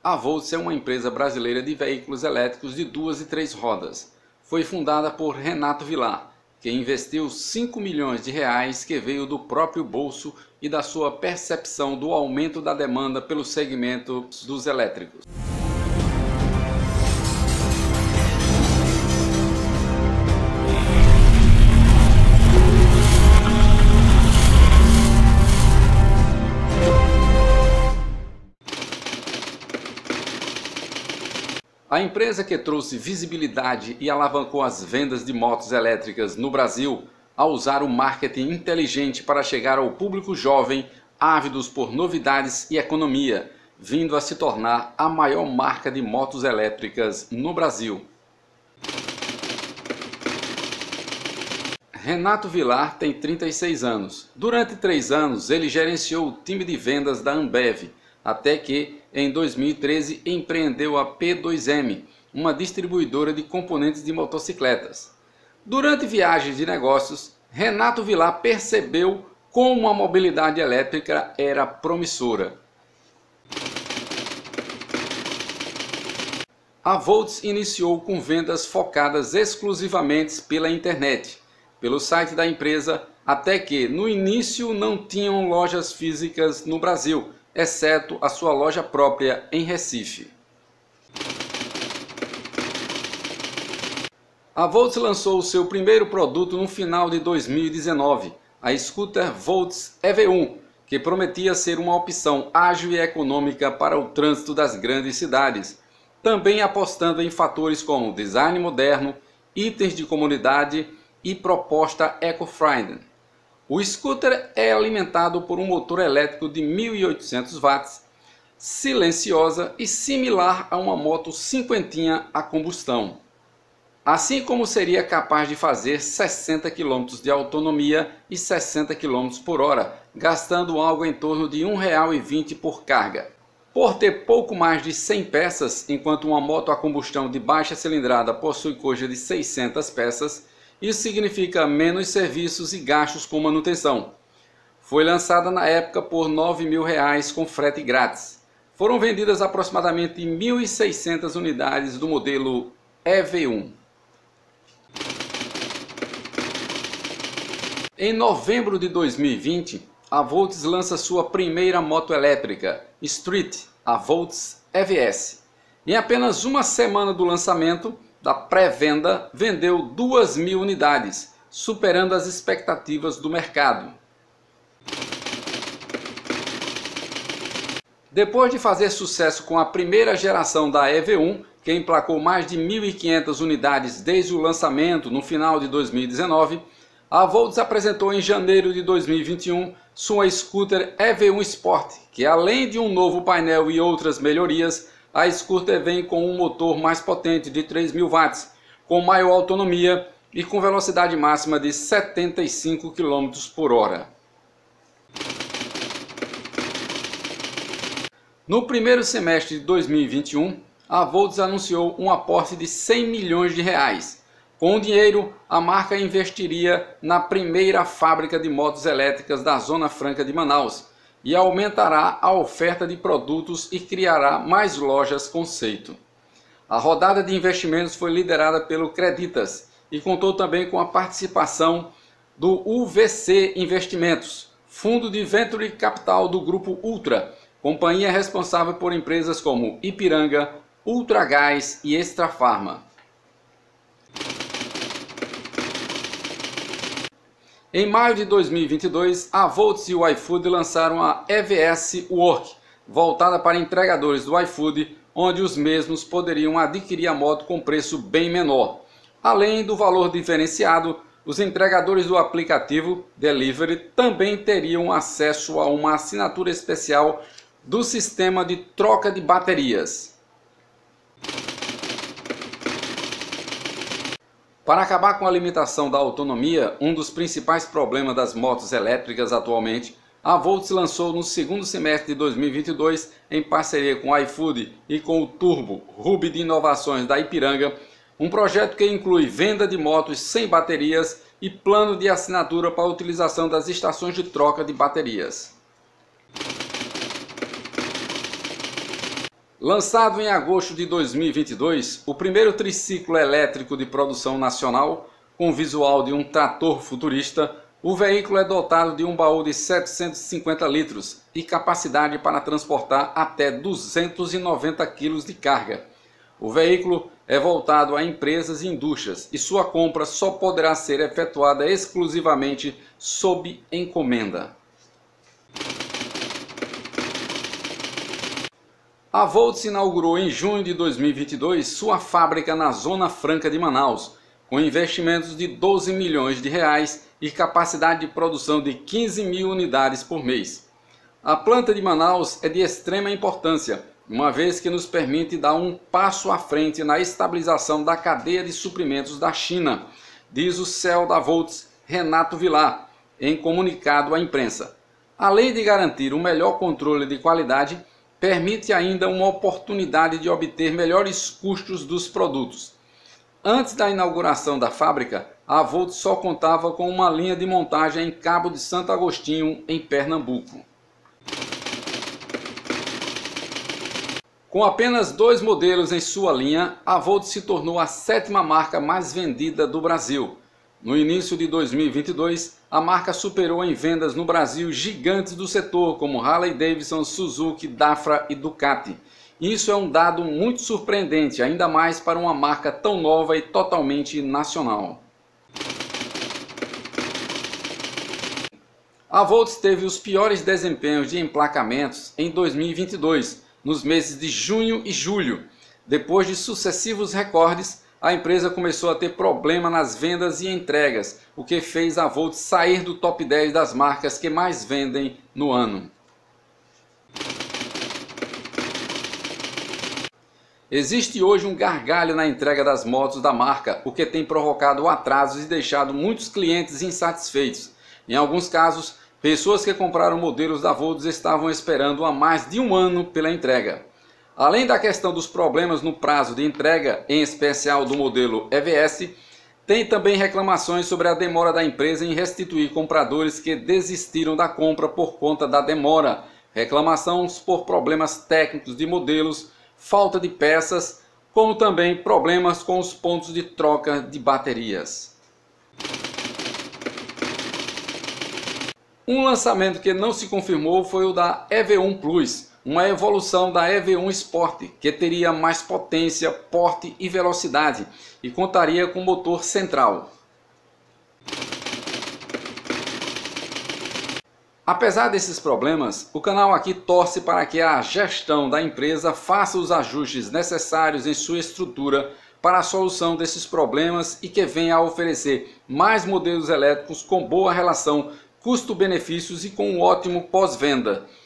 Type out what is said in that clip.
A Volts é uma empresa brasileira de veículos elétricos de 2 e 3 rodas. Foi fundada por Renato Vilar, que investiu 5 milhões de reais que veio do próprio bolso e da sua percepção do aumento da demanda pelo segmento dos elétricos. A empresa que trouxe visibilidade e alavancou as vendas de motos elétricas no Brasil ao usar o marketing inteligente para chegar ao público jovem, ávidos por novidades e economia, vindo a se tornar a maior marca de motos elétricas no Brasil. Renato Vilar tem 36 anos. Durante 3 anos ele gerenciou o time de vendas da Ambev, até que, em 2013, empreendeu a P2M, uma distribuidora de componentes de motocicletas. Durante viagens de negócios, Renato Vilar percebeu como a mobilidade elétrica era promissora. A Volts iniciou com vendas focadas exclusivamente pela internet, pelo site da empresa, até que, no início, não tinham lojas físicas no Brasil, exceto a sua loja própria em Recife. A Volts lançou o seu primeiro produto no final de 2019, a scooter Volts EV1, que prometia ser uma opção ágil e econômica para o trânsito das grandes cidades, também apostando em fatores como design moderno, itens de comunidade e proposta eco-friendly. O scooter é alimentado por um motor elétrico de 1.800 watts, silenciosa e similar a uma moto cinquentinha a combustão. Assim como seria capaz de fazer 60 km de autonomia e 60 km por hora, gastando algo em torno de R$ 1,20 por carga. Por ter pouco mais de 100 peças, enquanto uma moto a combustão de baixa cilindrada possui coisa de 600 peças, isso significa menos serviços e gastos com manutenção. Foi lançada na época por R$ 9.000 com frete grátis. Foram vendidas aproximadamente 1.600 unidades do modelo EV1. Em novembro de 2020, a Volts lança sua primeira moto elétrica, Street, a Volts EVS. Em apenas uma semana do lançamento, da pré-venda, vendeu 2.000 unidades, superando as expectativas do mercado. Depois de fazer sucesso com a primeira geração da EV1, que emplacou mais de 1.500 unidades desde o lançamento no final de 2019, a Volts apresentou em janeiro de 2021 sua scooter EV1 Sport, que além de um novo painel e outras melhorias, a scooter vem com um motor mais potente de 3.000 watts, com maior autonomia e com velocidade máxima de 75 km por hora. No primeiro semestre de 2021, a Volts anunciou um aporte de 100 milhões de reais. Com o dinheiro, a marca investiria na primeira fábrica de motos elétricas da Zona Franca de Manaus, e aumentará a oferta de produtos e criará mais lojas conceito. A rodada de investimentos foi liderada pelo Creditas e contou também com a participação do UVC Investimentos, fundo de venture capital do Grupo Ultra, companhia responsável por empresas como Ipiranga, Ultragás e Extrafarma. Em maio de 2022, a Volts e o iFood lançaram a EVS Work, voltada para entregadores do iFood, onde os mesmos poderiam adquirir a moto com preço bem menor. Além do valor diferenciado, os entregadores do aplicativo Delivery também teriam acesso a uma assinatura especial do sistema de troca de baterias. Para acabar com a limitação da autonomia, um dos principais problemas das motos elétricas atualmente, a Volts lançou no segundo semestre de 2022, em parceria com o iFood e com o Turbo Hub de Inovações da Ipiranga, um projeto que inclui venda de motos sem baterias e plano de assinatura para a utilização das estações de troca de baterias. Lançado em agosto de 2022, o primeiro triciclo elétrico de produção nacional, com o visual de um trator futurista, o veículo é dotado de um baú de 750 litros e capacidade para transportar até 290 kg de carga. O veículo é voltado a empresas e indústrias e sua compra só poderá ser efetuada exclusivamente sob encomenda. A Volts inaugurou em junho de 2022 sua fábrica na Zona Franca de Manaus, com investimentos de 12 milhões de reais e capacidade de produção de 15 mil unidades por mês. A planta de Manaus é de extrema importância, uma vez que nos permite dar um passo à frente na estabilização da cadeia de suprimentos da China, diz o CEO da Volts, Renato Vilar, em comunicado à imprensa. Além de garantir um melhor controle de qualidade, permite ainda uma oportunidade de obter melhores custos dos produtos. Antes da inauguração da fábrica, a Volts só contava com uma linha de montagem em Cabo de Santo Agostinho, em Pernambuco. Com apenas 2 modelos em sua linha, a Volts se tornou a 7ª marca mais vendida do Brasil. No início de 2022, a marca superou em vendas no Brasil gigantes do setor como Harley-Davidson, Suzuki, Dafra e Ducati. Isso é um dado muito surpreendente, ainda mais para uma marca tão nova e totalmente nacional. A Volts teve os piores desempenhos de emplacamentos em 2022, nos meses de junho e julho. Depois de sucessivos recordes, a empresa começou a ter problema nas vendas e entregas, o que fez a Volts sair do top 10 das marcas que mais vendem no ano. Existe hoje um gargalho na entrega das motos da marca, o que tem provocado atrasos e deixado muitos clientes insatisfeitos. Em alguns casos, pessoas que compraram modelos da Volts estavam esperando há mais de um ano pela entrega. Além da questão dos problemas no prazo de entrega, em especial do modelo EVS, tem também reclamações sobre a demora da empresa em restituir compradores que desistiram da compra por conta da demora, reclamações por problemas técnicos de modelos, falta de peças, como também problemas com os pontos de troca de baterias. Um lançamento que não se confirmou foi o da EV1 Plus, uma evolução da EV1 Sport, que teria mais potência, porte e velocidade e contaria com motor central. Apesar desses problemas, o canal aqui torce para que a gestão da empresa faça os ajustes necessários em sua estrutura para a solução desses problemas e que venha a oferecer mais modelos elétricos com boa relação custo-benefícios e com um ótimo pós-venda.